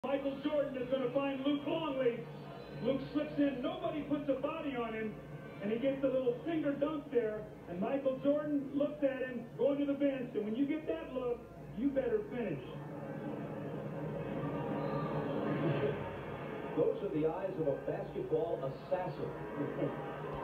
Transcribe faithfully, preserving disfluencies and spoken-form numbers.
Michael Jordan is going to find Luc Longley. Luke slips in, nobody puts a body on him, and he gets a little finger dunk there, and Michael Jordan looks at him, going to the bench, and when you get that look, you better finish. Those are the eyes of a basketball assassin.